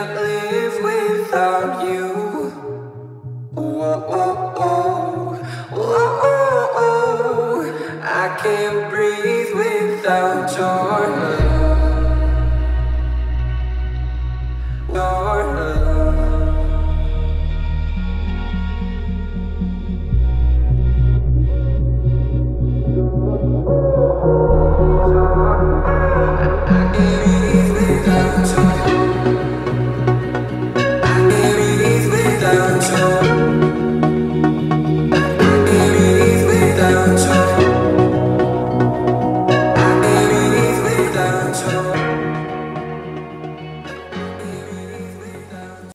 can't live without you. Oh, oh, oh, oh, oh, oh. I can't